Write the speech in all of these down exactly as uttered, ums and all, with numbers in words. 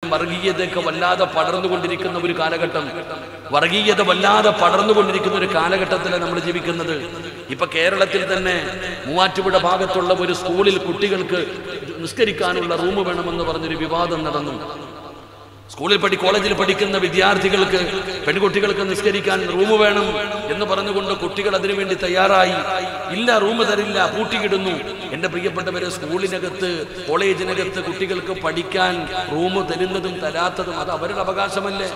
വർഗീയതയൊക്കെ വല്ലാതെ പടർന്നുകൊണ്ടിരിക്കുന്ന ഒരു കാലഘട്ടം, വർഗീയത വല്ലാതെ പടർന്നുകൊണ്ടിരിക്കുന്ന ഒരു കാലഘട്ടത്തിലാണ് നമ്മൾ ജീവിക്കുന്നത്. ഇപ്പൊ കേരളത്തിൽ തന്നെ മൂവാറ്റുപുഴ ഭാഗത്തുള്ള ഒരു സ്കൂളിൽ കുട്ടികൾക്ക് നിസ്കരിക്കാനുള്ള റൂം വേണമെന്ന് പറഞ്ഞൊരു വിവാദം നടന്നു. സ്കൂളിൽ പഠി കോളേജിൽ പഠിക്കുന്ന വിദ്യാർത്ഥികൾക്ക്, പെൺകുട്ടികൾക്ക് നിസ്കരിക്കാൻ റൂം വേണം എന്ന് പറഞ്ഞുകൊണ്ട് കുട്ടികൾ അതിനുവേണ്ടി തയ്യാറായി. ഇല്ല, റൂം തരില്ല, പൂട്ടിക്കിടുന്നു. എന്റെ പ്രിയപ്പെട്ടവരെ, സ്കൂളിനകത്ത് കോളേജിനകത്ത് കുട്ടികൾക്ക് പഠിക്കാൻ റൂം തരുന്നതും തരാത്തതും അത് അവരുടെ അവകാശമല്ലേ?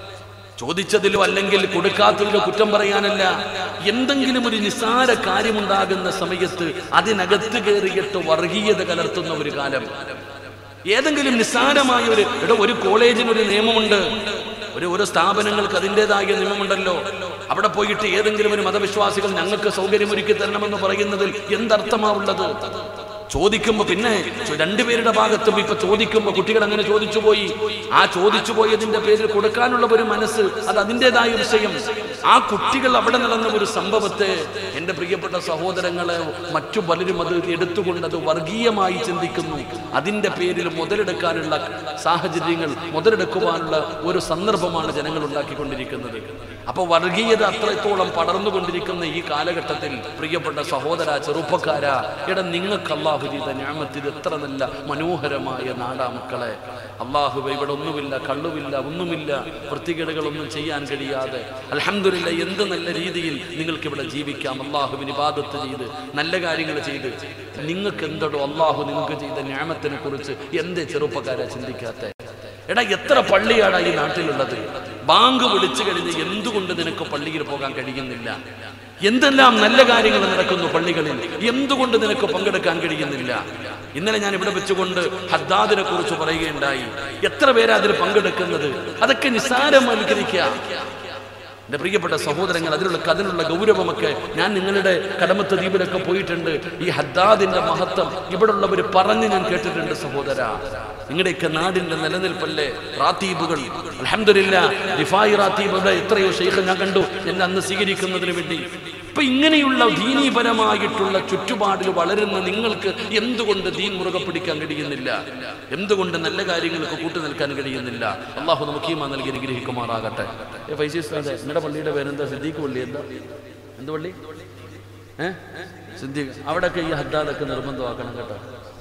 ചോദിച്ചതിലോ അല്ലെങ്കിൽ കൊടുക്കാത്തതിലോ കുറ്റം പറയാനല്ല. എന്തെങ്കിലും ഒരു നിസ്സാര കാര്യമുണ്ടാകുന്ന സമയത്ത് അതിനകത്ത് കയറിയിട്ട് വർഗീയത കലർത്തുന്ന ഒരു കാലം. ഏതെങ്കിലും നിസ്സാരമായ ഒരു ഇവിടെ ഒരു കോളേജിനൊരു നിയമമുണ്ട്, ഒരു ഓരോ സ്ഥാപനങ്ങൾക്ക് അതിൻ്റെതായ നിയമമുണ്ടല്ലോ. അവിടെ പോയിട്ട് ഏതെങ്കിലും ഒരു മതവിശ്വാസികൾ ഞങ്ങൾക്ക് സൗകര്യമൊരുക്കി തരണമെന്ന് പറയുന്നതിൽ എന്തർത്ഥമാവുള്ളത്? ചോദിക്കുമ്പോ പിന്നെ രണ്ടുപേരുടെ ഭാഗത്തും ഇപ്പൊ ചോദിക്കുമ്പോ കുട്ടികൾ അങ്ങനെ ചോദിച്ചു പോയി. ആ ചോദിച്ചു പോയതിന്റെ പേരിൽ കൊടുക്കാനുള്ള ഒരു മനസ്സ്, അത് അതിൻ്റെതായ വിഷയം. ആ കുട്ടികൾ അവിടെ നടന്ന ഒരു സംഭവത്തെ എന്റെ പ്രിയപ്പെട്ട സഹോദരങ്ങളെ മറ്റു പലരും അത് എടുത്തുകൊണ്ട് അത് വർഗീയമായി ചിന്തിക്കുന്നു. അതിന്റെ പേരിൽ മുതലെടുക്കാനുള്ള സാഹചര്യങ്ങൾ, മുതലെടുക്കുവാനുള്ള ഒരു സന്ദർഭമാണ് ജനങ്ങൾ ഉണ്ടാക്കിക്കൊണ്ടിരിക്കുന്നത്. അപ്പൊ വർഗീയത അത്രത്തോളം പടർന്നുകൊണ്ടിരിക്കുന്ന ഈ കാലഘട്ടത്തിൽ പ്രിയപ്പെട്ട സഹോദര, ചെറുപ്പക്കാരാ, ഇട നിങ്ങൾക്ക് അല്ലാഹു ചെയ്ത നിഅമത്ത് ഇത് എത്ര നല്ല മനോഹരമായ നാടാ മക്കളെ. അല്ലാഹു ഇവിടെ ഒന്നുമില്ല, കള്ളുമില്ല, ഒന്നുമില്ല, വൃത്തികേടുകളൊന്നും ചെയ്യാൻ കഴിയാതെ അൽഹംദുലില്ലാ എന്ത് നല്ല രീതിയിൽ നിങ്ങൾക്ക് ഇവിടെ ജീവിക്കാം. അല്ലാഹുവിന് ഇബാദത്ത് ചെയ്ത് നല്ല കാര്യങ്ങൾ ചെയ്ത് നിങ്ങൾക്ക് എന്തോ അല്ലാഹു നിങ്ങൾക്ക് ചെയ്ത നിഅമത്തിനെ കുറിച്ച് എന്തേ ചെറുപ്പക്കാരെ ചിന്തിക്കാത്തെ? എടാ, എത്ര പള്ളിയാടാ ഈ നാട്ടിലുള്ളത്? ബാങ്ക് വിളിച്ചു കഴിഞ്ഞ് എന്തുകൊണ്ട് നിനക്ക് പള്ളിയിൽ പോകാൻ കഴിയുന്നില്ല? എന്തെല്ലാം നല്ല കാര്യങ്ങൾ നടക്കുന്നു പള്ളികളിൽ, എന്തുകൊണ്ട് നിനക്ക് പങ്കെടുക്കാൻ കഴിയുന്നില്ല? ഇന്നലെ ഞാൻ ഇവിടെ വെച്ചുകൊണ്ട് ഹദ്ദാദിനെ കുറിച്ച് പറയുകയുണ്ടായി. എത്ര പേരാ അതിൽ പങ്കെടുക്കുന്നത്? അതൊക്കെ നിസ്സാരവൽക്കരിക്കുക. എന്റെ പ്രിയപ്പെട്ട സഹോദരങ്ങൾ, അതിലുള്ള അതിനുള്ള ഗൗരവമൊക്കെ ഞാൻ നിങ്ങളുടെ കടമത്ത് ദ്വീപിലൊക്കെ പോയിട്ടുണ്ട്. ഈ ഹദ്ദാദിന്റെ മഹത്വം ഇവിടെയുള്ളവർ പറഞ്ഞ് ഞാൻ കേട്ടിട്ടുണ്ട്. സഹോദര, നിങ്ങളുടെയൊക്കെ നാടിന്റെ നിലനിൽപ്പല്ലേ റാത്തീബുകൾ. അൽഹംദുലില്ലാ റിഫായി റാത്തീബുകളുടെ എത്രയോ ശൈഖ് ഞാൻ കണ്ടു എന്നെ അന്ന് സ്വീകരിക്കുന്നതിന് വേണ്ടി. ഇപ്പൊ ഇങ്ങനെയുള്ള ദീനീപരമായിട്ടുള്ള ചുറ്റുപാടിൽ വളരുന്ന നിങ്ങൾക്ക് എന്തുകൊണ്ട് ദീൻ മുറുകെ പിടിക്കാൻ കഴിയുന്നില്ല? എന്തുകൊണ്ട് നല്ല കാര്യങ്ങൾക്ക് കൂട്ടു നിൽക്കാൻ കഴിയുന്നില്ല? അള്ളാഹു നമുക്ക് ഈമാൻ നൽകി അനുഗ്രഹിക്കുമാറാകട്ടെ. നിങ്ങളുടെ പള്ളിയുടെ പേരെന്താ? സിദ്ദീഖ് പള്ളി. എന്താ എന്ത് പള്ളി? ഏഹ് സിദ്ദീഖ്. അവിടെയൊക്കെ ഈ ഹദ്ദാദൊക്കെ നിർബന്ധമാക്കണം കേട്ടോ.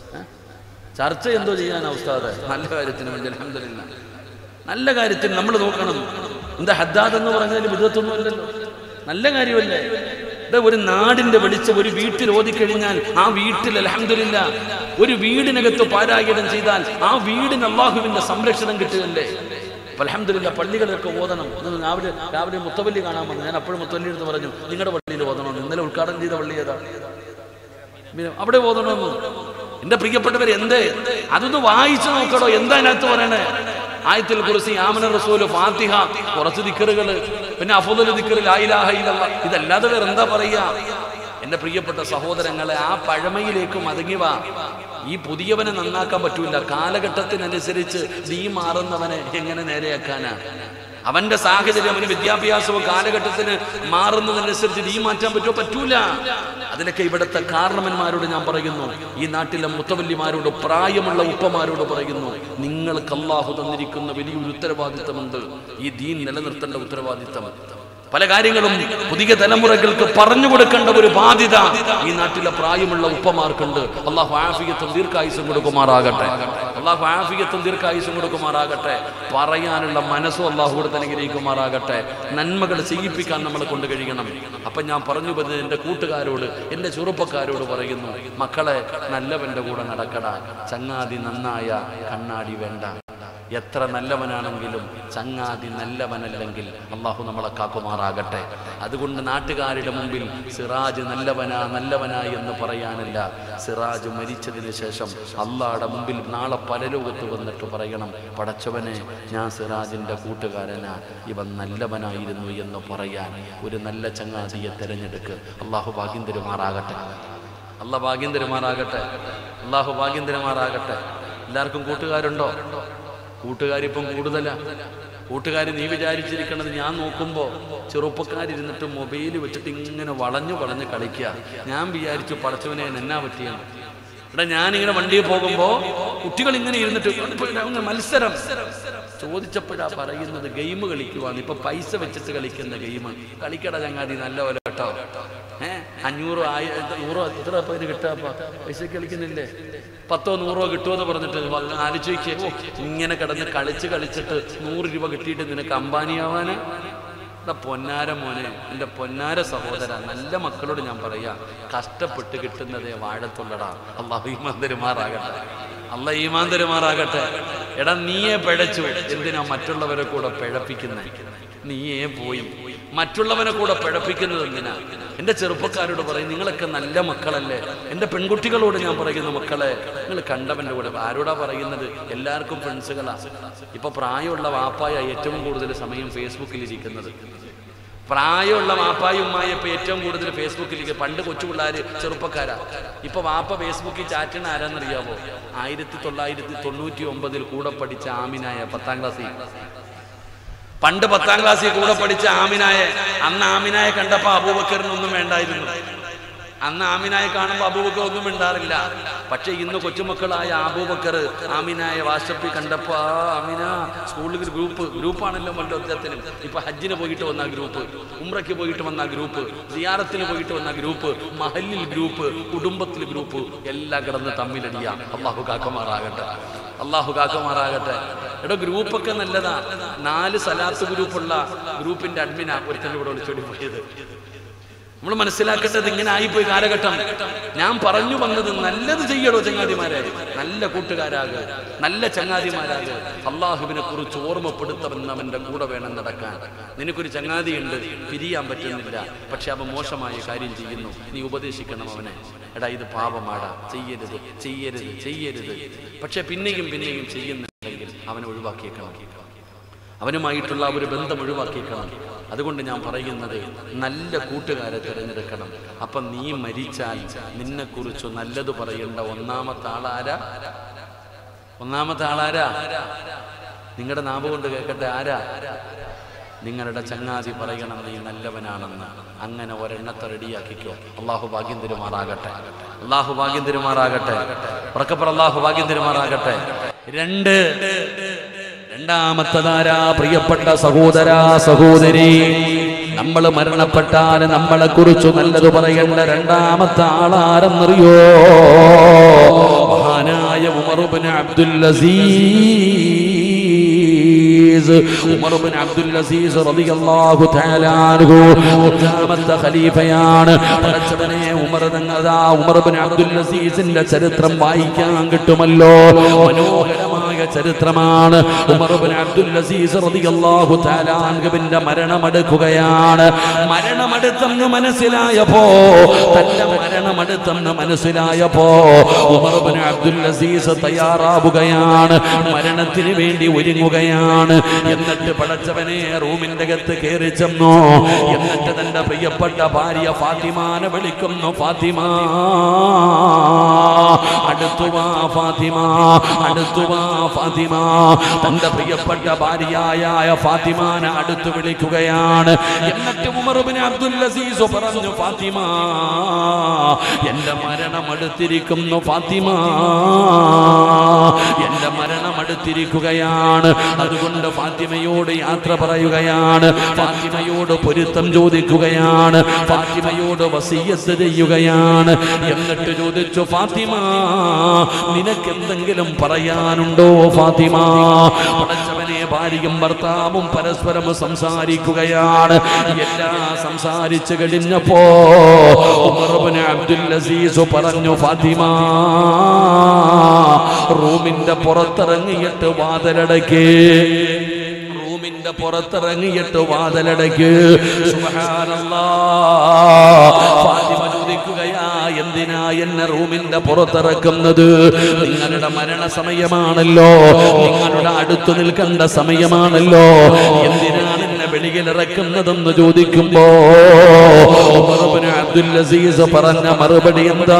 ചർച്ച എന്തോ ചെയ്യാനാ ഉസ്താദ്? നല്ല കാര്യത്തിന് വേണ്ടി അൽഹംദുലില്ലാ, നല്ല കാര്യത്തിന് നമ്മൾ നോക്കണം. എന്താ ഹദ്ദാദ് എന്ന് പറഞ്ഞാൽ വിധത്തൊന്നും അല്ലല്ലോ, നല്ല കാര്യമല്ലേ? ഒരു നാടിന്റെ വെളിച്ചം ഒരു വീട്ടിൽ ഓതിക്കഴിഞ്ഞാൽ ആ വീട്ടിൽ അൽഹംദുലില്ലാ ഒരു വീടിനകത്ത് പാരായണം ചെയ്താൽ ആ വീടിന് അല്ലാഹുവിന്റെ സംരക്ഷണം കിട്ടുകയല്ലേ? അൽഹംദുലില്ലാ പള്ളികളൊക്കെ ഓതണം. രാവിലെ രാവിലെ മുത്തവല്ലി കാണാൻ വന്നു. ഞാൻ അപ്പോഴും മുത്തവല്ലി എടുത്ത് പറഞ്ഞു, നിങ്ങളുടെ പള്ളിയിൽ ഓതണം. ഇന്നലെ ഉദ്ഘാടനം ചെയ്ത പള്ളി ഏതാ? അവിടെ ഓതണമെന്ന്. എന്റെ പ്രിയപ്പെട്ടവർ, എന്തേ അതൊന്ന് വായിച്ചു നോക്കണോ? എന്താ അതിനകത്ത് പറയണേ? ആയത്തുൽ കുർസി, ആമന റസൂൽ, ഫാത്തിഹ, കുറച്ച് ദിക്റുകൾ, പിന്നെ അഫ്ളൽ ദിക്ർ ലാ ഇലാഹ ഇല്ലല്ലാഹ്. ഇതല്ലാതെ വേറെ എന്താ പറയാ? എന്റെ പ്രിയപ്പെട്ട സഹോദരങ്ങളെ, ആ പഴമയിലേക്ക് മടങ്ങി വാ. ഈ പുതിയവനെ നന്നാക്കാൻ പറ്റൂല. കാലഘട്ടത്തിനനുസരിച്ച് നീ മാറുന്നവനെ എങ്ങനെ നേരെയാക്കാനാ? അവന്റെ സാഹചര്യം, അവന് വിദ്യാഭ്യാസവും കാലഘട്ടത്തിന് മാറുന്നതനുസരിച്ച് നീ മാറ്റാൻ പറ്റുമോ? പറ്റൂല. അതിനൊക്കെ ഇവിടുത്തെ കാരണവന്മാരോട് ഞാൻ പറയുന്നു, ഈ നാട്ടിലെ മുത്തവല്ലിമാരോട്, പ്രായമുള്ള ഉപ്പമാരോട് പറയുന്നു, നിങ്ങൾക്ക് അല്ലാഹു തന്നിരിക്കുന്ന വലിയൊരു ഉത്തരവാദിത്തമുണ്ട്. ഈ ദീൻ നിലനിർത്തേണ്ട ഉത്തരവാദിത്തം. പല കാര്യങ്ങളും പുതിയ തലമുറകൾക്ക് പറഞ്ഞു കൊടുക്കേണ്ട ഒരു ബാധ്യത ഈ നാട്ടിലെ പ്രായമുള്ള ഉപ്പമാർക്കുണ്ട്. അല്ലാഹു ആഫിയത്തും ദീർഘായുസ്സും കൊടുക്കുമാറാകട്ടെ. അല്ലാഹു ആഫിയത്തും ദീർഘായുസ്സും കൊടുക്കുമാറാകട്ടെ. പറയാനുള്ള മനസ്സും അല്ലാഹു കൊടുത്ത് അനുഗ്രഹിക്കുമാറാകട്ടെ. നന്മകൾ ചെയ്യിപ്പിക്കാൻ നമ്മളെ കൊണ്ട് കഴിയണം. അപ്പൊ ഞാൻ പറഞ്ഞു വരുന്നത് എൻ്റെ കൂട്ടുകാരോട്, എൻ്റെ ചെറുപ്പക്കാരോട് പറയുന്നു, മക്കളെ നല്ലവന്റെ കൂടെ നടക്കടാ. ചങ്ങാതി നന്നായ കണ്ണാടി വേണ്ട. എത്ര നല്ലവനാണെങ്കിലും ചങ്ങാതി നല്ലവനല്ലെങ്കിൽ അല്ലാഹു നമ്മളെ കാക്കുമാറാകട്ടെ. അതുകൊണ്ട് നാട്ടുകാരുടെ മുമ്പിൽ സിറാജ് നല്ലവനാ നല്ലവനാ എന്ന് പറയാനല്ല, സിറാജ് മരിച്ചതിന് ശേഷം അള്ളാഹുടെ മുമ്പിൽ നാളെ പരലോകത്ത് വന്നിട്ട് പറയണം, പടച്ചവനെ ഞാൻ സിറാജിൻ്റെ കൂട്ടുകാരനാ, ഇവൻ നല്ലവനായിരുന്നു എന്ന് പറയാൻ ഒരു നല്ല ചങ്ങാതിയെ തിരഞ്ഞെടുക്ക്. അള്ളാഹു ഭാഗ്യം തരുമാറാകട്ടെ. അള്ളാഹ് ഭാഗ്യം തരുമാറാകട്ടെ. അള്ളാഹു ഭാഗ്യം തരുമാറാകട്ടെ. എല്ലാവർക്കും കൂട്ടുകാരുണ്ടോ? കൂട്ടുകാരിപ്പം കൂടുതലാ. കൂട്ടുകാർ നീ വിചാരിച്ചിരിക്കണത്, ഞാൻ നോക്കുമ്പോൾ ചെറുപ്പക്കാരിരുന്നിട്ട് മൊബൈൽ വെച്ചിട്ട് ഇങ്ങനെ വളഞ്ഞു വളഞ്ഞ് കളിക്കുക. ഞാൻ വിചാരിച്ചു പടച്ചവനെ എന്നാ പറ്റിയാണ്. ഇവിടെ ഞാനിങ്ങനെ വണ്ടിയിൽ പോകുമ്പോ കുട്ടികൾ ഇങ്ങനെ ഇരുന്നിട്ട് മത്സരം ചോദിച്ചപ്പോഴാ പറയുന്നത് ഗെയിം കളിക്കുവാന്ന്. ഇപ്പൊ പൈസ വെച്ചിട്ട് കളിക്കുന്ന ഗെയിം കളിക്കട ചങ്ങാതി നല്ല പോലെ കേട്ടോ. ഏഹ് അഞ്ഞൂറോ ആയി നൂറോ എത്ര പേര് കിട്ടാപ്പ പൈസ കളിക്കുന്നില്ലേ? പത്തോ നൂറോ കിട്ടുമെന്ന് പറഞ്ഞിട്ട് ആലോചിക്കേ ഇങ്ങനെ കിടന്ന് കളിച്ച് കളിച്ചിട്ട് നൂറ് രൂപ കിട്ടിയിട്ട് നിനക്ക് അംബാനിയാവാന്? പൊന്നാര മോനെ, എൻ്റെ പൊന്നാര സഹോദര, നല്ല മക്കളോട് ഞാൻ പറയാ, കഷ്ടപ്പെട്ട് കിട്ടുന്നതേ വാഴത്തുള്ളടാ. അള്ളാഹു ഈമാൻ തരുമാറാകട്ടെ, അള്ളാഹു ഈമാൻ തരുമാറാകട്ടെ. എടാ നീയെ പിഴച്ചു, എന്തിനാ മറ്റുള്ളവരെ കൂടെ പിഴപ്പിക്കുന്നേ? നീയേ പോയി മറ്റുള്ളവനെ കൂടെ പിഴപ്പിക്കുന്നത് എന്തിനാ? എൻ്റെ ചെറുപ്പക്കാരോട് പറയും, നിങ്ങളൊക്കെ നല്ല മക്കളല്ലേ. എൻ്റെ പെൺകുട്ടികളോട് ഞാൻ പറയുന്ന മക്കളെ, നിങ്ങൾ കണ്ടവൻ്റെ കൂടെ. ആരോടാ പറയുന്നത്? എല്ലാവർക്കും ഫ്രണ്ട്സുകളാ. ഇപ്പൊ പ്രായമുള്ള വാപ്പായ ഏറ്റവും കൂടുതൽ സമയം ഫേസ്ബുക്കിൽ ഇരിക്കുന്നത്. പ്രായമുള്ള വാപ്പായും ഉമ്മായ ഇപ്പൊ ഏറ്റവും കൂടുതൽ ഫേസ്ബുക്കിലേക്ക്. പണ്ട് കൊച്ചു പിള്ളേര് ചെറുപ്പക്കാരാ. ഇപ്പൊ വാപ്പ ഫേസ്ബുക്കിൽ ചാറ്റണ ആരാന്നറിയാവോ? ആയിരത്തി തൊള്ളായിരത്തി തൊണ്ണൂറ്റി ഒമ്പതിൽ കൂടെ പഠിച്ച ആമിനായ, പത്താം ക്ലാസ്സിൽ. പണ്ട് പത്താം ക്ലാസ്സിൽ കൂടെ പഠിച്ച ആമിനായ. അന്ന് ആമിനായ കണ്ടപ്പോ അബൂബക്കറിനൊന്നും വേണ്ടായിരുന്നു. അന്ന് ആമിനായ കാണുമ്പോ അബൂബക്കർ ഒന്നും മിണ്ടാറില്ല. പക്ഷെ ഇന്ന് കൊച്ചുമക്കളായ അബൂബക്കർ ആമിനായ വാട്സപ്പിൽ കണ്ടപ്പോ ആ ആമിന സ്കൂളിൽ ഗ്രൂപ്പ് ഗ്രൂപ്പാണല്ലോ മല്ലൊത്തത്തിനും. ഇപ്പൊ ഹജ്ജിന് പോയിട്ട് വന്ന ഗ്രൂപ്പ്, ഉംറയ്ക്ക് പോയിട്ട് വന്ന ഗ്രൂപ്പ്, സിയാറത്തിന് പോയിട്ട് വന്ന ഗ്രൂപ്പ്, മഹല്ലിൽ ഗ്രൂപ്പ്, കുടുംബത്തിൽ ഗ്രൂപ്പ്, എല്ലാം കിടന്ന് തമ്മിലടിയാ. അള്ളാഹു കാക്കമാറാകട്ടെ, അള്ളാഹു കാക്കമാറാകട്ടെ. എടോ ഗ്രൂപ്പൊക്കെ നല്ലതാ. നാല് സലാത്ത് ഗ്രൂപ്പുള്ള ഗ്രൂപ്പിന്റെ അഡ്മിനാ ഒരുത്തൻ്റെ കൂടെ വിളിച്ചോടി പോയത്. നമ്മൾ മനസ്സിലാക്കേണ്ടത് ഇങ്ങനെ ആയിപ്പോയി കാലഘട്ടം. ഞാൻ പറഞ്ഞു വന്നത് നല്ലത് ചെയ്യടോ ചങ്ങാതിമാരെ, നല്ല കൂട്ടുകാരാകുക, നല്ല ചങ്ങാതിമാരാകുക. അള്ളാഹുവിനെ കുറിച്ച് ഓർമ്മപ്പെടുത്തവന്നവന്റെ കൂടെ വേണം നടക്കാൻ. നിനക്കൊരു ചങ്ങാതിയുണ്ട്, പിരിയാൻ പറ്റുന്നില്ല, പക്ഷെ അവൻ മോശമായ കാര്യം ചെയ്യുന്നു, നീ ഉപദേശിക്കണം അവനെ. എടാ ഇത് പാപമാടാ, ചെയ്യരുത് ചെയ്യരുത് ചെയ്യരുത്. പക്ഷെ പിന്നെയും പിന്നെയും ചെയ്യുന്നുണ്ടെങ്കിൽ അവനെ ഒഴിവാക്കിയേക്കണം, അവനുമായിട്ടുള്ള ഒരു ബന്ധം ഒഴിവാക്കിയേക്കണം. അതുകൊണ്ട് ഞാൻ പറയുന്നത്, നല്ല കൂട്ടുകാരെ തിരഞ്ഞെടുക്കണം. അപ്പം നീ മരിച്ചാൽ നിന്നെക്കുറിച്ച് നല്ലത് പറയേണ്ട ഒന്നാമത്തെ ആളാരാ? ഒന്നാമത്തെ ആളാരാ? നിങ്ങളുടെ നാമം കൊണ്ട് കേൾക്കട്ടെ, ആരാ? നിങ്ങളുടെ ചങ്ങാതി പറയണം നീ നല്ലവനാണെന്ന്. അങ്ങനെ ഒരെണ്ണത്തെ റെഡിയാക്കിക്കോ. അള്ളാഹു ഭാഗ്യം തരുമാറാകട്ടെ, അള്ളാഹു ഭാഗ്യം തരുമാറാകട്ടെ, ഉറക്കപ്പുറ അള്ളാഹു ഭാഗ്യം തരുമാറാകട്ടെ. രണ്ട് രണ്ടാമത്തതാരാ? പ്രിയപ്പെട്ട സഹോദരാ സഹോദരി, നമ്മൾ മരണപ്പെട്ടാൽ നമ്മളെ കുറിച്ച് നല്ലത് പറയേണ്ട രണ്ടാമത്തെ ആളാരെന്നറിയോ? മഹാനായ ഉമർ ഇബ്നു അബ്ദുൽ അസീസ്. ഉമർ ഇബ്നു അബ്ദുൽ അസീസ് റളിയല്ലാഹു തആല അൻഹു ഒന്നാമത്തെ ഖലീഫയാണ്. പടച്ചവനെ, ഉമർ തങ്ങതാ ഉമർ ഇബ്നു അബ്ദുൽ അസീസിന്റെ ചരിത്രം വായിക്കാൻ കിട്ടുമല്ലോ. മനോഹരമായ ചരിത്രമാണ്. ഉമർ ഇബ്നു അബ്ദുൽ അസീസ് റളിയല്ലാഹു തആല അൻഹുവിന്റെ മരണമടുക്കുകയാണ്. മരണമടുത്തെന്ന് മനസ്സിലായപ്പോ, തന്റെ മരണമടുത്തെന്ന് മനസ്സിലായപ്പോ ഉമർ ഇബ്നു അബ്ദുൽ അസീസ് തയ്യാറാവുകയാണ്, മരണത്തിന് വേണ്ടി ഒരുങ്ങുകയാണ്. എന്നിട്ട് പടച്ചവനെ റൂമിന്റെ അകത്ത് കയറി ചെന്നു. എന്നിട്ട് തന്റെ പ്രിയപ്പെട്ട ഭാര്യ ഫാത്തിമാനെ വിളിക്കുന്നു. ഫാത്തിമ, അടുത്തുവാ ഫാത്തിമ, അടുത്തുവാ ഫാത്തിമ. തന്റെ പ്രിയപ്പെട്ട ഭാര്യയായ ഫാത്തിമാനെ അടുത്ത് വിളിക്കുകയാണ്. എന്നിട്ട് ഉമർ ഇബ്നു അബ്ദുൽ അസീസ് പറഞ്ഞു, ഫാത്തിമ, എന്റെ മരണം അടുത്തിരിക്കുന്നു ഫാത്തിമ, എന്റെ മരണം അടുത്തിരിക്കുകയാണ്. അതുകൊണ്ട് ഫാത്തിമയോട് യാത്ര പറയുകയാണ്, ഫാത്തിമയോട് പൊരുത്തം ചോദിക്കുകയാണ്, ഫാത്തിമയോട് വസിയ്യത്ത് ചെയ്യുകയാണ്. എന്നിട്ട് ചോദിച്ചു, ഫാത്തിമ, നിനക്ക് എന്തെങ്കിലും പറയാനുണ്ടോ ഫാത്തിമ? പടച്ചവനെ, ഭാര്യയും ഭർത്താവും പരസ്പരം സംസാരിക്കുകയാണ്. എല്ലാം സംസാരിച്ചു കഴിഞ്ഞപ്പോ ഉമർ ഇബ്നു അബ്ദുൽ അസീസ് പറഞ്ഞു, ഫാത്തിമ, റൂമിന്റെ പുറത്തിറങ്ങിയിട്ട് വാതിലടയ്ക്ക്, റൂമിന്റെ പുറത്തിറങ്ങിയിട്ട് വാതിലടയ്ക്ക്. സുബ്ഹാനല്ലാഹ്. ഫാത്തിമ ചോദിക്കുകയാ, എന്തിനാ എന്നെ റൂമിന്റെ പുറത്തിറക്കുന്നത്? നിങ്ങളുടെ മരണസമയമാണല്ലോ, നിങ്ങളുടെ അടുത്ത് നിൽക്കേണ്ട സമയമാണല്ലോ, എന്തിനാണ് എന്നെ വെളിയിൽ ഇറക്കുന്നതെന്ന് ചോദിക്കുമ്പോ ഉമർ ഇബ്നു അബ്ദുൽ അസീസ് പറഞ്ഞ മറുപടി എന്താ?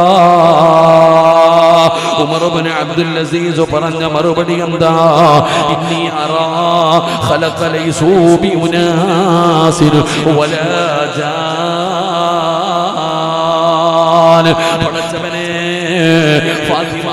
ഉമർ ഇബ്നു അബ്ദുൽ അസീസ് പറഞ്ഞ മറുപടി എന്താ? ഇന്നി അറാ ഖലഖ ലൈസൂ ബി ഉനാസിൻ വലാ ജാൻ. പടച്ചവനെ, ഫാത്തിമ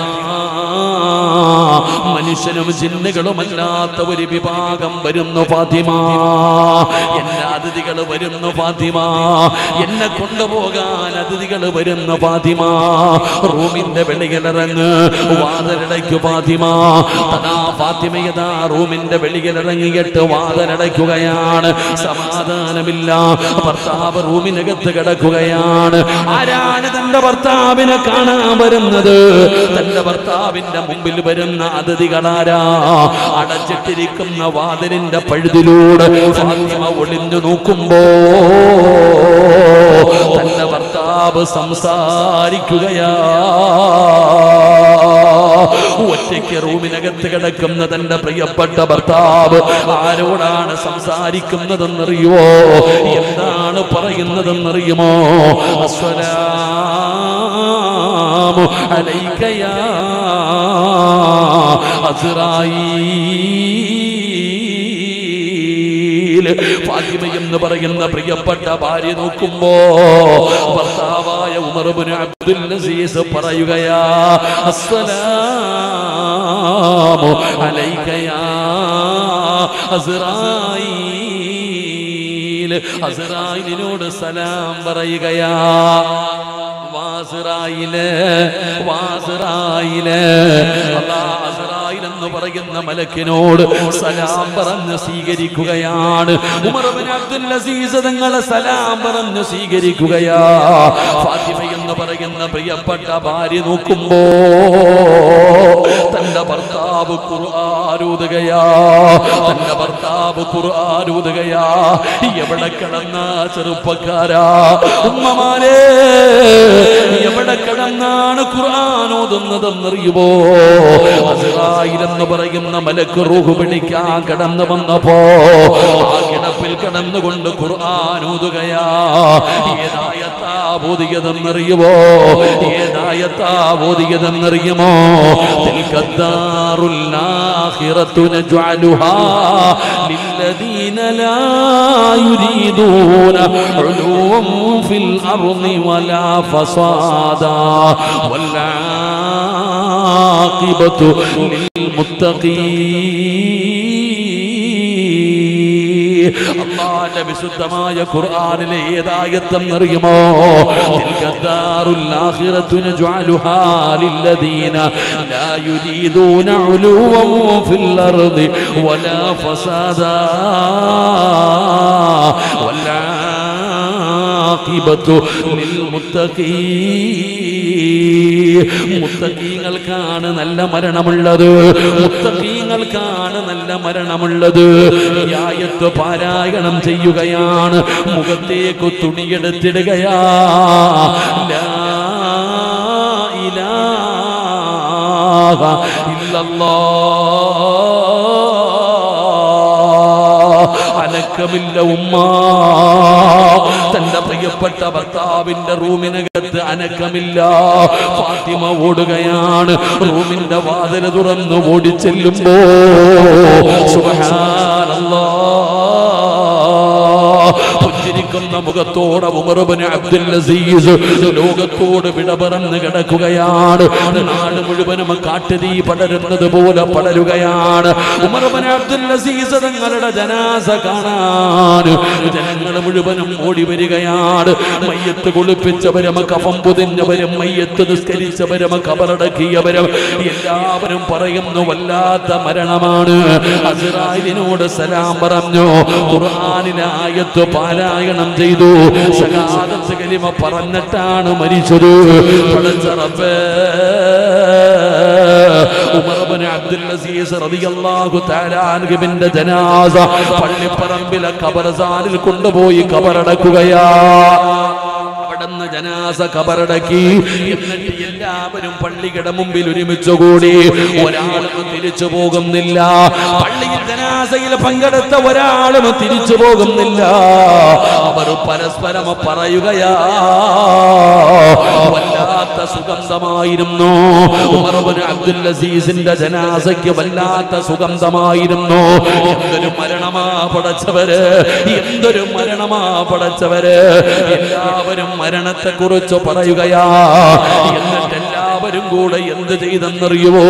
മനുഷ്യനും ജിന്നുകളുമല്ലാത്ത ഒരു വിഭാഗം വരുന്നു ഫാത്തിമ. എന്റെ അതിഥികൾ വരുന്നു ഫാത്തിമ. എന്നെ കൊണ്ടുപോകാൻ അതിഥികൾ വരുന്നു ഫാത്തിമ. റൂമിന്റെ വെളിയിലിറങ്ങ്, വാതിലടയ്ക്കു ഫാത്തിമ. തഥാ ഫാത്തിമയതാ റൂമിന്റെ വെളിയിലിറങ്ങിയിട്ട് വാതിലടയ്ക്കുകയാണ്. സമാധാനമില്ല. ഭർത്താവ് റൂമിനകത്ത് കിടക്കുകയാണ്. ആരാണ് തന്റെ ഭർത്താവിനെ കാണാൻ വരുന്നത്? തന്റെ ഭർത്താവിന്റെ മുമ്പിൽ വരുന്ന അതിഥികളാരാ? അടച്ചിട്ടിരിക്കുന്ന വാതിലിന്റെ പഴുതിലൂടെ ഫാത്തിമ ഒളിഞ്ഞു നോക്കുമ്പോ തന്റെ ഭർത്താവ് സംസാരിക്കുകയാ. ഒറ്റയ്ക്ക് റൂമിനകത്ത് കിടക്കുന്ന തന്റെ പ്രിയപ്പെട്ട ഭർത്താവ് ആരോടാണ് സംസാരിക്കുന്നതെന്നറിയുമോ? എന്താണ് പറയുന്നതെന്നറിയുമോ? അസ്സലാമു അലൈക യാ അസ്റായീൽ. ഫാത്തിമ എന്ന് പറയുന്ന പ്രിയപ്പെട്ട ഭാര്യ നോക്കുമ്പോ ഭർത്താവായ ഉമർ ഇബ്നു അബ്ദുൽ അസീസ് പറയുകയാ, അസ്സലാമു അലൈക യാ അസ്റായീൽ. അസ്റായീലിനോട് സലാം പറയുകയാ. വാസിറായിലെ വാസിറായിലെ അല്ലാഹ് അസ്റായിൽ എന്ന് പറയുന്ന മലക്കിനോട് സലാം പറഞ്ഞ് സ്വീകരിക്കുകയാണ്. ഉമർ ഇബ്നു അബ്ദുൽ അസീസ് തങ്ങളെ സലാം പറഞ്ഞ് സ്വീകരിക്കുകയാ. ഫാത്തിമ എന്ന് പറയുന്ന പ്രിയപ്പെട്ട ഭാര്യ നോക്കുമ്പോ തന്റെ ഭർത്താവ് ഖുർആനോതുകയാ. തന്റെ ഭർത്താവ് ഖുർആനോതുകയാ. എവിടെ കിടന്ന ചെറുപ്പക്കാരാ, ഉമ്മമാരേ, എവിടെ കിടന്നാണ് ഖുർആൻ ഓതുന്നതെന്നറിയുമോ? അസ്റായീൽ എന്ന് പറയുന്ന മലക്ക് റൂഹ് പിടിക്കാൻ കിടന്നു വന്നപ്പോ ആ കിടപ്പിൽ കിടന്നുകൊണ്ട് ഖുർആൻ ഓതുകയാ. ഏതായത്താ ഓതിയതെന്നറിയുമോ? ഏതായത്താ ഓതിയതെന്നറിയുമോ? തിൽകദ്ദാറുൽ ആഖിറതു നജ്അലുഹാ ലില്ലദീന ലാ യുരീദൂന ഉലൂവൻ ഫിൽ അർളി വലാ ഫസാദാ വൽആഖിബതു ലിൽമുത്തഖീൻ. അല്ലാഹുവിന്റെ വിശുദ്ധമായ ഖുർആനിലെ ഏതായത്തെന്നറിയുമോ? തിൽകദ്ദാറുൽ ആഖിറതു നജ്അലുഹാ ലില്ലദീന ലാ യുരീദൂന ഉലൂവൻ ഫിൽ അർളി വലാ ഫസാദാ വൽആഖിബതു ലിൽമുത്തഖീൻ. മുത്തഖീങ്ങൾക്കാണ് നല്ല മരണമുള്ളത്. മുത്തഖീങ്ങൾക്കാണ് നല്ല മരണമുള്ളത്. ഈ ആയത്ത് പാരായണം ചെയ്യുകയാണ്. മുഖത്തേക്ക് തുണിയെടുത്തിടുകയാ. ലാ ഇലാഹ ഇല്ലല്ലാഹ്. അനക്കമില്ല ഉമ്മ. തന്റെ പ്രിയപ്പെട്ട ഭർത്താവിന്റെ റൂമിനകത്ത് അനക്കമില്ല. ഫാത്തിമ ഓടുകയാണ്. റൂമിന്റെ വാതിൽ തുറന്ന് ഓടിച്ചെല്ലുമ്പോ സുബ്ഹാനല്ലാഹ്, പുഞ്ചിരിക്കുന്ന മുഖത്തോടെ ഉമർ ഇബ്നു അബ്ദുൽ അസീസ് ലോകത്തോട് വിട പറന്ന് കിടക്കുകയാണ്. നാട് മുഴുവനും കാട്ടുതീ പടരുന്നത് പോലെ പടരുകയാണ്. ഉമർ ഇബ്നു അബ്ദുൽ അസീസ് തങ്ങളുടെ ജനാസ കാണാൻ ജനങ്ങൾ മുഴുവനും ഓടി വരികയാണ്. മയ്യത്ത് കുളിപ്പിച്ചവരും കഫം പൊതിഞ്ഞവരും മയ്യത്ത് നിസ്കരിച്ചവരും ഖബറടക്കിയവരും എല്ലാവരും പറയുന്നു വല്ലാത്ത മരണമാണ്. അസ്റായീലിനോട് സലാം പറഞ്ഞു. ഖുർആനിലെ ആയത്ത് പാരായണം ചെയ്തു. ശഹാദത്ത് കലിമ പറഞ്ഞിട്ടാണ് മരിച്ചത്. പടച്ച റബ്ബേ, ഉമർ ഇബ്നു അബ്ദുൽ അസീസ് റളിയല്ലാഹു തആല അൻഹുവിന്റെ ജനാസ പള്ളിപ്പറമ്പിലെ ഖബർസ്ഥാനിൽ കൊണ്ടുപോയി ഖബറടക്കുകയാ. അവിടുന്ന് ജനാസ ഖബറടക്കി. എന്നിട്ട് എല്ലാവരും പള്ളിയുടെ മുമ്പിൽ ഒരുമിച്ച് കൂടി. ഒരാളും തിരിച്ചു പോകുന്നില്ല. പള്ളിയിൽ ജനാസയിൽ പങ്കെടുത്ത ഒരാളും തിരിച്ചു പോകുന്നില്ല. അവർ പരസ്പരം പറയുകയാ, വല്ലാത്ത സുഗന്ധമായിരുന്നു. ഉമർ ഇബ്നു അബ്ദുൽ അസീസിന്റെ ജനാസയ്ക്ക് വല്ലാത്ത സുഗന്ധമായിരുന്നു. എന്തൊരു മരണമാ പടച്ചവര്, എന്തൊരു മരണമാ പടച്ചവര്. എല്ലാവരും മരണത്തെ കുറിച്ച് പറയുകയാ. എന്നിട്ട് എല്ലാവരും എല്ലാവരും കൂടെ എന്ത് ചെയ്തെന്നറിയുവോ?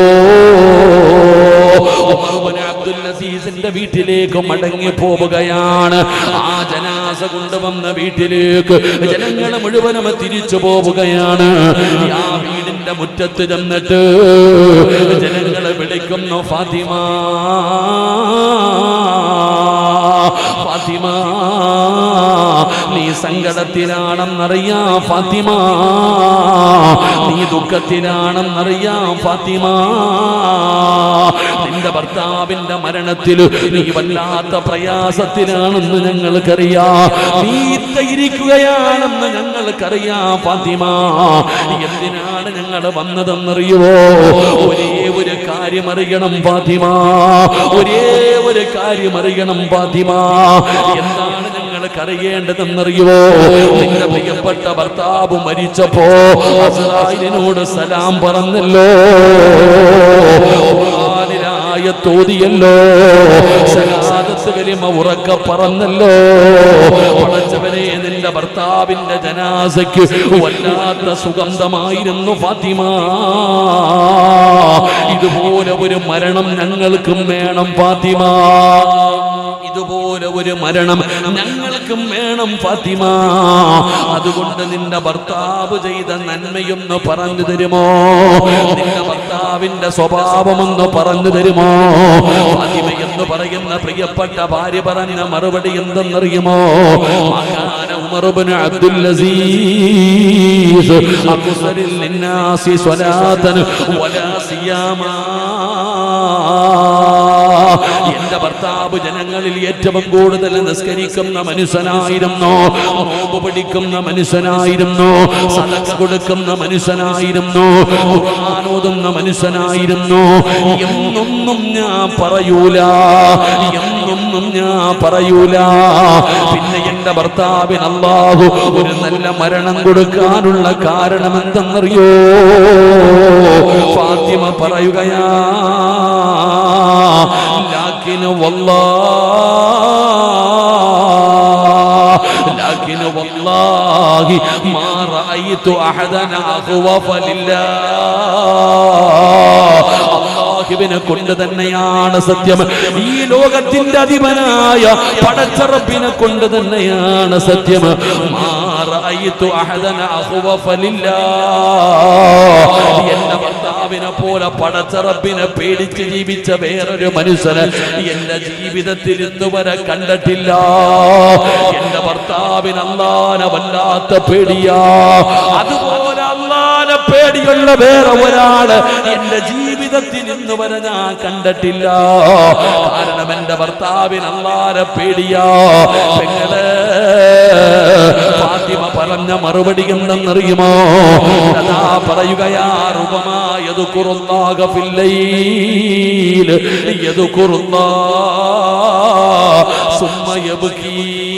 ഉമർ ഇബ്നു അബ്ദുൽ അസീസിന്റെ വീട്ടിലേക്ക് മടങ്ങി പോവുകയാണ്. ആ ജനാസ കൊണ്ടുവന്ന വീട്ടിലേക്ക് ജനങ്ങൾ മുഴുവനും തിരിച്ചു പോവുകയാണ്. ആ വീടിന്റെ മുറ്റത്ത് ചെന്നിട്ട് ജനങ്ങളെ വിളിക്കുന്നു, ഫാത്തിമ ഫാത്തിമ, നീ സങ്കടത്തിലാണെന്നറിയാം ഫാത്തിമ, നീ ദുഃഖത്തിലാണെന്നറിയാം ഫാത്തിമ, നിന്റെ ഭർത്താവിന്റെ മരണത്തിൽ നീ വല്ലാത്ത പ്രയാസത്തിലാണെന്ന് ഞങ്ങൾക്കറിയാം, നീ ഇരിക്കുകയാണെന്ന് ഞങ്ങൾക്കറിയാം ഫാത്തിമ. എന്തിനാണ് ഞങ്ങൾ വന്നതെന്നറിയുവോ? ഒരേ ഒരു കാര്യം അറിയണം ഫാത്തിമ, ഒരേ ഒരു കാര്യം അറിയണം ഫാത്തിമ. എന്താണ് ഞങ്ങൾക്കറിയേണ്ടതെന്നറിയുവോ? നിന്റെ പ്രിയപ്പെട്ട ഭർത്താവ് മരിച്ചപ്പോ അസ്റായിലിനോട് സലാം പറഞ്ഞല്ലോ, തോതിയല്ലോ, ശഹാദത്ത് കലിമ ഉറക്ക പറഞ്ഞല്ലോ. പടച്ചവനെ, നിന്റെ ഭർത്താവിന്റെ ജനാസയ്ക്ക് വല്ലാത്ത സുഗന്ധമായിരുന്നു ഫാത്തിമ. ഇതുപോലെ ഒരു മരണം ഞങ്ങൾക്കും വേണം ഫാത്തിമ, ഇതുപോലെ ഒരു മരണം ഞങ്ങൾക്കും വേണം ഫാത്തിമ. അതുകൊണ്ട് നിന്റെ ഭർത്താവ് ചെയ്ത നന്മയൊന്ന് പറഞ്ഞു തരുമോ? നിന്റെ ഭർത്താവിന്റെ സ്വഭാവമൊന്ന് പറഞ്ഞു തരുമോ? ഫാത്തിമ എന്ന് പറയുന്ന പ്രിയപ്പെട്ട ഭാര്യ പറഞ്ഞ മറുപടി എന്തെന്നറിയുമോ? മകാന ഉമർ ഇബ്നു അബ്ദുൽ അസീസ് അക്സറിൽ ലിന്നാസി സ്വലാതൻ വലാ സിയാമാ. എന്റെ ഭർത്താവ് ജനങ്ങളിൽ ഏറ്റവും കൂടുതൽ നിസ്കരിക്കുന്ന മനുഷ്യനായിരുന്നു, നോമ്പ് പിടിക്കുന്ന മനുഷ്യനായിരുന്നു, സദഖ കൊടുക്കുന്ന മനുഷ്യനായിരുന്നു, ഖുർആൻ ഓതുന്ന മനുഷ്യനായിരുന്നു. എന്നൊന്നും ഞാൻ പറയൂല, എന്നൊന്നും ഞാൻ പറയൂല. പിന്നെ എന്റെ ഭർത്താവിന് അല്ലാഹു ഒരു നല്ല മരണം കൊടുക്കാനുള്ള കാരണം എന്തെന്നറിയോ? ഫാത്തിമ പറയുകയാ, ലാകിൻ വല്ലാഹ് ലാകിൻ വല്ലാഹി മാ റഅയ്തു അഹദൻ അഖ്വഫ ലില്ലാഹ്. അല്ലാഹുവിനെ കൊണ്ട് തന്നെയാണ് സത്യം, ഈ ലോകത്തിന്റെ അധിപനായ പടച്ച റബ്ബിനെ കൊണ്ട് തന്നെയാണ് സത്യം. മാ റഅയ്തു അഹദൻ അഖ്വഫ ലില്ലാഹ്. എന്റെ ഭർത്താവിനെ പോലെ പടച്ച റബ്ബിനെ പേടിച്ച് ജീവിച്ച വേറൊരു മനുഷ്യന് എന്റെ ജീവിതത്തിൽ ഇന്നുവരെ കണ്ടിട്ടില്ല. എന്റെ ഭർത്താവിന് അല്ലാഹനെ വല്ലാത്ത പേടിയാ, അതുപോലെ അല്ലാഹനെ പേടിയുള്ള വേറെ ഒരാള് എന്റെ ജീവിതത്തിൽ ഇന്ന് വരെ ഞാൻ കണ്ടിട്ടില്ല. കാരണം എന്റെ ഭർത്താവിന് അല്ലാഹനെ പേടിയാ. പെങ്ങളെ, ഫാത്തിമ പറഞ്ഞ മറുപടി എന്തെന്നറിയുമോ? അതാ പറയുകയാ, റുബമായ യദ്കുറുല്ലാഹ ഫിൽ ലൈൽ യദ്കുറുല്ലാഹ സുമ്മ യബ്കി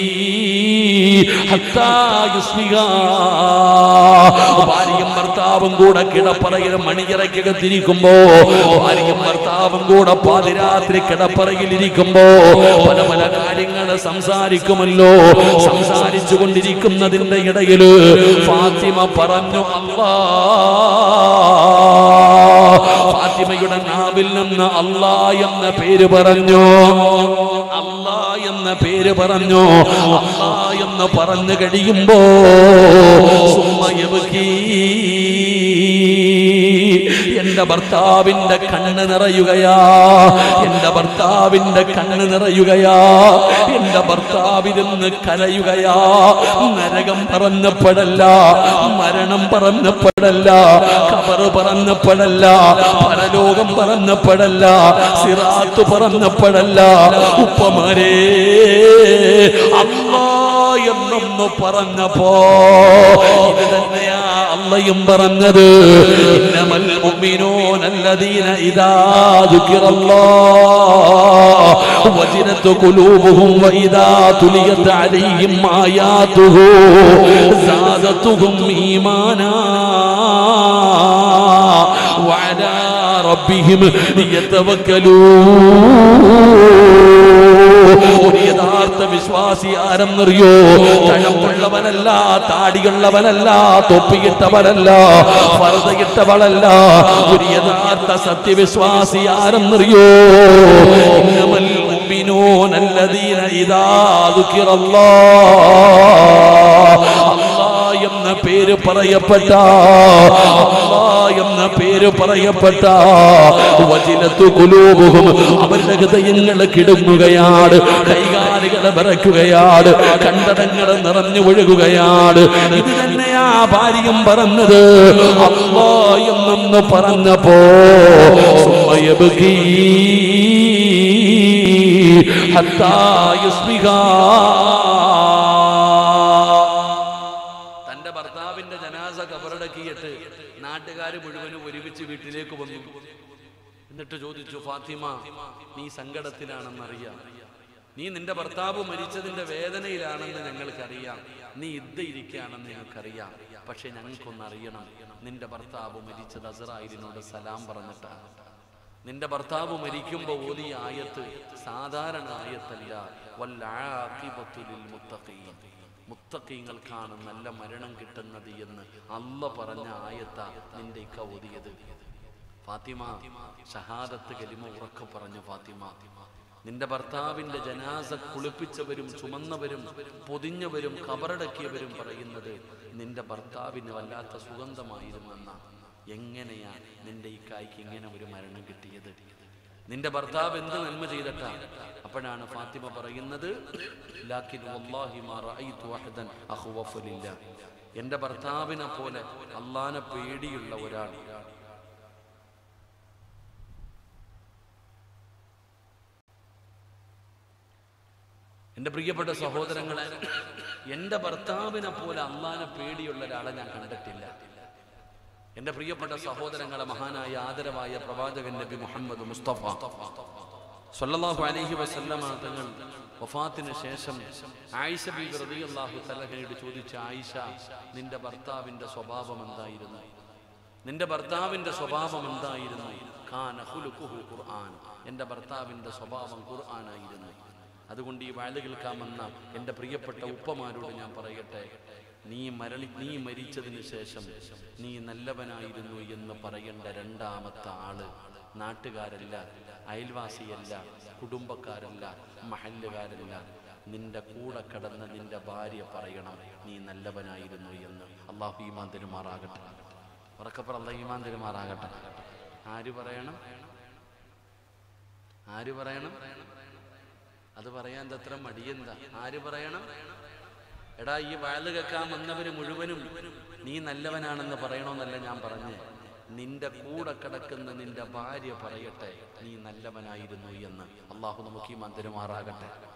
ഹത്താ യുസ്മിഹാ. ഭാര്യയും ഭർത്താവും കൂടെ കിടപ്പറയിൽ മണിയറയ്ക്കകത്തിരിക്കുമ്പോ, ഭാര്യയും ഭർത്താവും കൂടെ പാതിരാത്രി കിടപ്പറയിൽ ഇരിക്കുമ്പോ പല പല കാര്യങ്ങൾ സംസാരിക്കുമല്ലോ. സംസാരിച്ചു കൊണ്ടിരിക്കുന്നതിന്റെ ഇടയിൽ ഫാത്തിമ പറഞ്ഞു, അല്ലാഹ്. ഫാത്തിമയുടെ നാവിൽ നിന്ന് അല്ലാഹ് എന്ന പേര് പറഞ്ഞു, അല്ലാഹ് എന്ന പേര് പറഞ്ഞു. അല്ലാഹ് എന്ന് പറഞ്ഞു കഴിയുമ്പോ സുമ്മയബ്കി, എന്റെ ഭർത്താവിന്റെ കണ്ണ് നിറയുകയാ, എന്റെ ഭർത്താവിന്റെ കണ്ണ് നിറയുകയാ, എന്റെ ഭർത്താവിരുന്ന് കരയുകയാ. നരകം പറഞ്ഞപ്പോഴല്ല, മരണം പറഞ്ഞപ്പോഴല്ല, ഖബർ പറഞ്ഞപ്പോഴല്ല, പരലോകം പറഞ്ഞപ്പോഴല്ല, സിറാത്ത് പറഞ്ഞപ്പോഴല്ല, ഉപ്പമാരേ അല്ലാഹ് എന്നൊന്ന് പറഞ്ഞപ്പോ ഇത് തന്നെയാ അള്ളയും പറഞ്ഞത്. ഇന്നമൽ മുഅ്മിനൂന അല്ലദീന ഇദാ ദുകിറല്ലാഹു വജിലത് ഖുലൂബുഹും വഇദാ തുലിയത് അലൈഹിം ആയാതുഹു സാദതുഹും ഈമാനാ വഅലാ റബ്ബിഹിം യതവക്കലൂൻ. ഒരു യഥാർത്ഥ വിശ്വാസിയായ ആരെന്നറിയോ? കഴമ്പുള്ളവനല്ല, താടിയുള്ളവനല്ല, തൊപ്പിയിട്ടവനല്ല, ഫർദയിട്ടവളല്ല. ഒരു യഥാർത്ഥ സത്യവിശ്വാസി ആരെന്നറിയോ? ഇന്നമൽ മുഅ്മിനൂന അല്ലദീന ഇദാ ദുകിറല്ലാഹ്, അല്ലാഹ് എന്ന പേര് പറയപ്പെട്ട, അല്ലാഹ് എന്ന പേര് പറയപ്പെട്ട വജിലത്തു ഖുലൂബുഹും, അവരുടെ ഹൃദയങ്ങൾ കിടുങ്ങുകയാണ്, കൈകാലുകൾ വിറയ്ക്കുകയാണ്, കണ്ടടങ്ങൾ നിറഞ്ഞു ഒഴുകുകയാണ്. ഇത് തന്നെയാ ഭാര്യയും പറഞ്ഞത്. അല്ലാഹ് എന്നൊന്ന് പറഞ്ഞപ്പോ സുമ്മയബ്കീ ഹത്താ യുസ്ബിഹാ, തന്റെ ഭർത്താവിന്റെ ജനാസ ഖബറടക്കിയിട്ട് നാട്ടുകാർ മുഴുവനും ഒരുമിച്ച് വീട്ടിലേക്ക് വന്നു. എന്നിട്ട് ചോദിച്ചു, ഫാത്തിമ നീ സങ്കടത്തിലാണെന്നറിയാം, നീ നിന്റെ ഭർത്താവ് മരിച്ചതിന്റെ വേദനയിലാണെന്ന് ഞങ്ങൾക്കറിയാം, നീ ഇദ്ദയിരിക്കുകയാണെന്ന് ഞങ്ങൾക്കറിയാം. പക്ഷെ ഞങ്ങൾക്കൊന്നറിയണം, നിന്റെ ഭർത്താവ് മരിച്ചത് അസ്റായിലിനോട് സലാം പറഞ്ഞിട്ടാണ്. നിന്റെ ഭർത്താവ് മരിക്കുമ്പോൾ ഓതിയ ആയത്ത് സാധാരണ ആയത്തല്ല, വൽആഖിബത്തു ലിൽ മുത്തഖീൻ, മുത്തഖീങ്ങൾക്കാണ് നല്ല മരണം കിട്ടുന്നത് എന്ന് അല്ലാഹ് പറഞ്ഞ ആയത്താ നിന്റെ ഇക്ക ഓതിയത്. ഫാത്തിമ ഷഹാദത്ത് കലിമ ഉറക്കെ പറഞ്ഞു. ഫാത്തിമ, നിന്റെ ഭർത്താവിന്റെ ജനാസ കുളിപ്പിച്ചവരും ചുമന്നവരും പൊതിഞ്ഞവരും ഖബറടക്കിയവരും പറയുന്നത് നിന്റെ ഭർത്താവിന് വല്ലാത്ത സുഗന്ധമായിരുന്നെന്ന. എങ്ങനെയാ നിന്റെ ഈ കായ്ക്ക് ഇങ്ങനെ ഒരു മരണം കിട്ടിയത്? നിന്റെ ഭർത്താവ് എന്ത് നന്മ ചെയ്തിട്ടാ? അപ്പോഴാണ് ഫാത്തിമ പറയുന്നത്, ലാകിൻ വല്ലാഹി മാ റഅയ്തു വഹദൻ അഖ്വഫ ലില്ലാഹ്, എന്റെ ഭർത്താവിനെ പോലെ അല്ലാഹനെ പേടിയുള്ള ഒരാൾ എന്റെ പ്രിയപ്പെട്ട സഹോദരങ്ങളെ, എന്റെ ഭർത്താവിനെ പോലെ അല്ലാഹനെ പേടിയുള്ള ഒരാളെ ഞാൻ കണ്ടിട്ടില്ല. എന്റെ പ്രിയപ്പെട്ട സഹോദരങ്ങളെ, മഹാനായ ആദരവായ പ്രവാചകൻ നബി മുഹമ്മദ് മുസ്തഫ സ്വല്ലല്ലാഹു അലൈഹി വസല്ലമ തങ്ങൾ വഫാത്തിന് ശേഷം ആയിഷ ബീവി റളിയല്ലാഹു തആലയോട് ചോദിച്ചു, ആയിഷ നിന്റെ ഭർത്താവിന്റെ സ്വഭാവം എന്തായിരുന്നു? നിന്റെ ഭർത്താവിന്റെ സ്വഭാവം എന്തായിരുന്നു? കാന ഖുലുഖുഹു ഖുർആൻ, എന്റെ ഭർത്താവിന്റെ സ്വഭാവം ഖുർആനായിരുന്നു. അതുകൊണ്ട് ഈ വാഴ കേൾക്കാമെന്ന എൻ്റെ പ്രിയപ്പെട്ട ഉപ്പമാരോട് ഞാൻ പറയട്ടെ, നീ മരണി നീ മരിച്ചതിന് ശേഷം നീ നല്ലവനായിരുന്നു എന്ന് പറയേണ്ട രണ്ടാമത്തെ ആള് നാട്ടുകാരല്ല, അയൽവാസിയല്ല, കുടുംബക്കാരല്ല, മഹല്ലുകാരല്ല, നിന്റെ കൂടെ കിടന്ന നിന്റെ ഭാര്യ പറയണം നീ നല്ലവനായിരുന്നു എന്ന്. അള്ളാഹു ഈമാൻ തരുമാറാകട്ടെ. ഉറക്കപ്പുറം അള്ളാഹു ഈമാൻ തരുമാറാകട്ടെ. ആര് പറയണം? ആര് പറയണം? അത് പറയാൻ അത്ര മടിയെന്താ? ആര് പറയണം? എടാ, ഈ വാഴ കേൾക്കാൻ വന്നവര് മുഴുവനും നീ നല്ലവനാണെന്ന് പറയണമെന്നല്ല ഞാൻ പറഞ്ഞേ, നിന്റെ കൂടെ കിടക്കുന്ന നിന്റെ ഭാര്യ പറയട്ടെ നീ നല്ലവനായിരുന്നു എന്ന്. അള്ളാഹു നമുക്ക് ഈമാൻ തരുമാറാകട്ടെ.